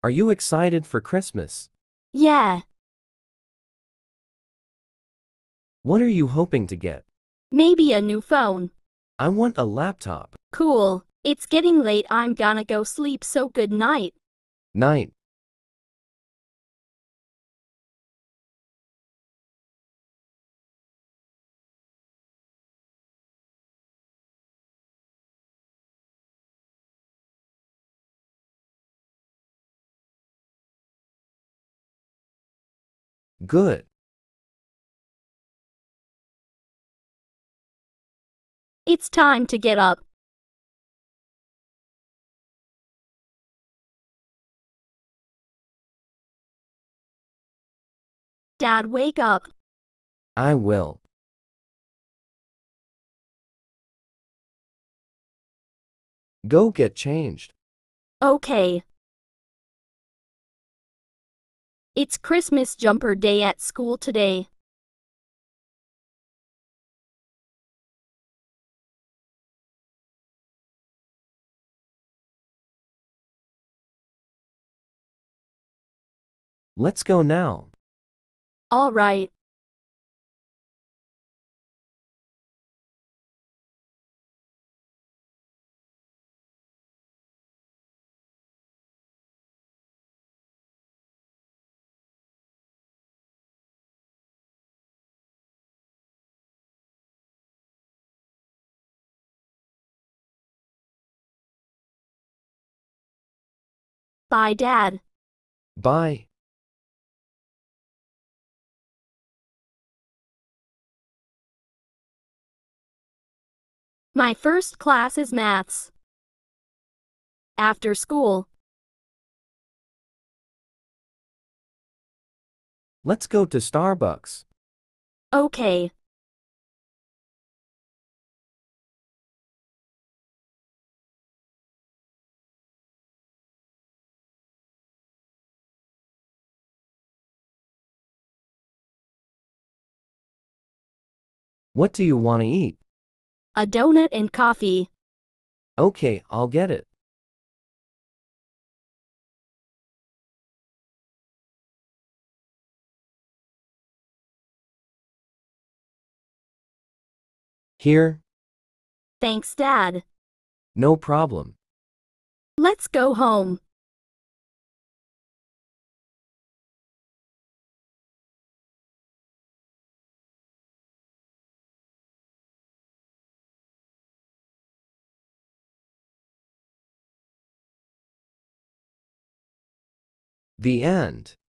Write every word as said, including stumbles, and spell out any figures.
Are you excited for Christmas? Yeah, What are you hoping to get? maybe a new phone. I want a laptop. Cool. It's getting late. I'm gonna go sleep, so good night. Night. Good. It's time to get up. Dad, wake up. I will. Go get changed. Okay. It's Christmas jumper day at school today. Let's go now. All right. Bye, Dad. Bye. My first class is maths. After school. Let's go to Starbucks. Okay. What do you want to eat? A donut and coffee. Okay, I'll get it. Here? Thanks, Dad. No problem. Let's go home. The end.